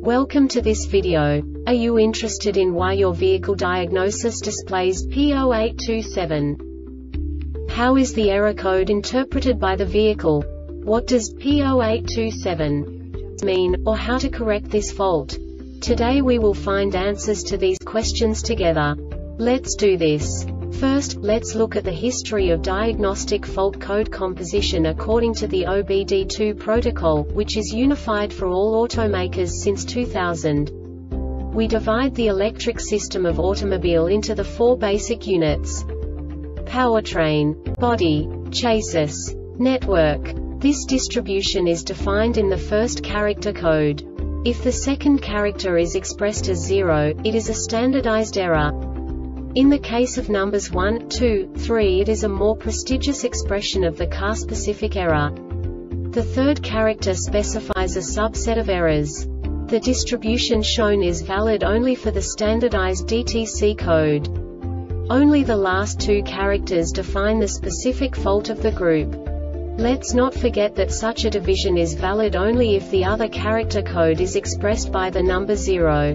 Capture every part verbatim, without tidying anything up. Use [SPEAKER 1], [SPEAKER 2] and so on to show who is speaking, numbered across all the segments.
[SPEAKER 1] Welcome to this video. Are you interested in why your vehicle diagnosis displays P zero eight two seven? How is the error code interpreted by the vehicle? What does P zero eight two seven mean, or how to correct this fault? Today we will find answers to these questions together. Let's do this. First, let's look at the history of diagnostic fault code composition according to the O B D two protocol, which is unified for all automakers since two thousand. We divide the electric system of automobile into the four basic units: powertrain, body, chassis, network. This distribution is defined in the first character code. If the second character is expressed as zero, it is a standardized error. In the case of numbers one, two, three, it is a more prestigious expression of the car-specific error. The third character specifies a subset of errors. The distribution shown is valid only for the standardized D T C code. Only the last two characters define the specific fault of the group. Let's not forget that such a division is valid only if the other character code is expressed by the number zero.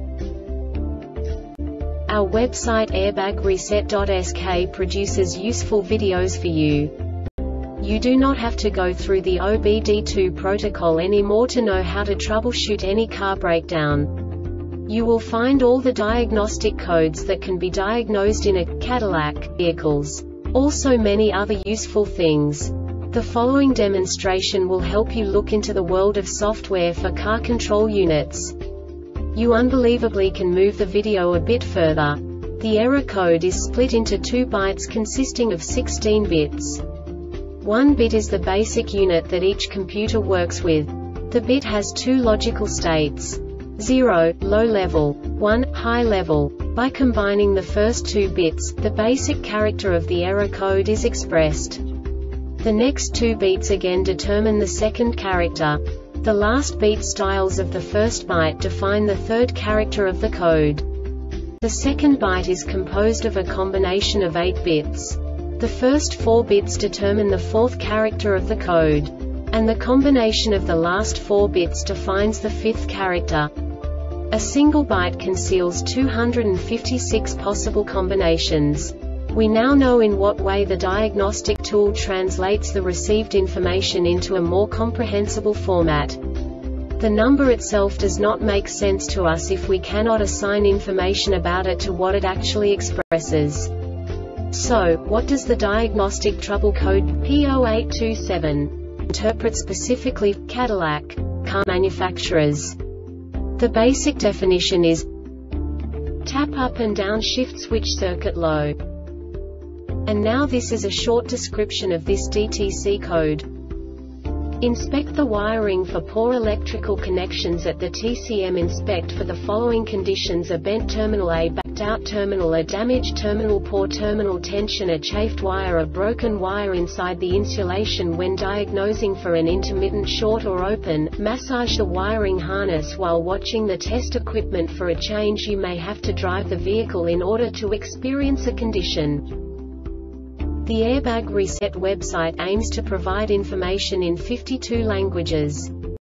[SPEAKER 1] Our website airbag reset dot S K produces useful videos for you. You do not have to go through the O B D two protocol anymore to know how to troubleshoot any car breakdown. You will find all the diagnostic codes that can be diagnosed in a Cadillac vehicles. Also many other useful things. The following demonstration will help you look into the world of software for car control units. You unbelievably can move the video a bit further. The error code is split into two bytes consisting of sixteen bits. One bit is the basic unit that each computer works with. The bit has two logical states: zero, low level, one, high level. By combining the first two bits, the basic character of the error code is expressed. The next two beats again determine the second character. The last beat styles of the first byte define the third character of the code. The second byte is composed of a combination of eight bits. The first four bits determine the fourth character of the code. And the combination of the last four bits defines the fifth character. A single byte conceals two hundred fifty-six possible combinations. We now know in what way the diagnostic tool translates the received information into a more comprehensible format. The number itself does not make sense to us if we cannot assign information about it to what it actually expresses. So, what does the diagnostic trouble code P zero eight two seven interpret specifically for Cadillac car manufacturers? The basic definition is: tap up and down shift switch circuit low. And now this is a short description of this D T C code. Inspect the wiring for poor electrical connections at the T C M. Inspect for the following conditions: a bent terminal, a backed out terminal, a damaged terminal, poor terminal tension, a chafed wire, a broken wire inside the insulation. When diagnosing for an intermittent short or open, massage the wiring harness while watching the test equipment for a change. You may have to drive the vehicle in order to experience a condition. The Airbag Reset website aims to provide information in fifty-two languages.